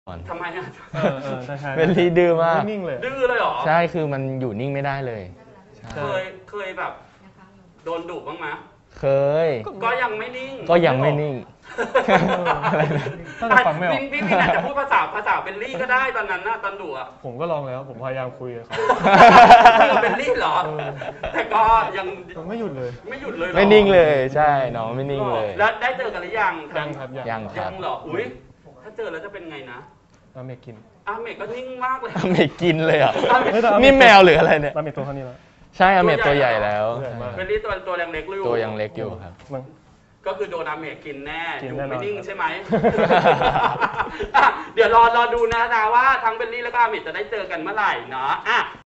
ทำไมอ่ะใช่เบลลี่ดื้อมากนิ่งเลยดื้อเลยเหรอใช่คือมันอยู่นิ่งไม่ได้เลยเคยแบบโดนดุบ้างไหมเคยก็ยังไม่นิ่งก็ยังไม่นิ่งอะไรนะตั้งแต่ฟังไม่ออกพี่อาจจะพูดภาษาเบลลี่ก็ได้ตอนนั้นนะตอนดุอ่ะผมก็ลองแล้วผมพยายามคุยกับเขาเบลลี่เหรอแต่ก็ยังไม่หยุดเลยไม่นิ่งเลยใช่น้องไม่นิ่งเลยแล้วได้เจอกันหรือยังยังครับยังเหรออุ้ยถ้าเจอแล้วจะเป็นไงนะอาเมกกินอาเมกก็นิ่งมากเลยอาเมกกินเลยอ่ะนี่แมวหรืออะไรเนี่ยอาเมกตัวเท่านี้แล้วใช่อาเมกตัวใหญ่แล้วเบลลี่ตัวยังเล็กอยู่ตัวยังเล็กอยู่ครับก็คือโดนอาเมกกินแน่อยู่ไม่นิ่งใช่ไหมะเดี๋ยวรอดูนะว่าทั้งเบลลี่แล้วก็อาเมกจะได้เจอกันเมื่อไหร่เนาะ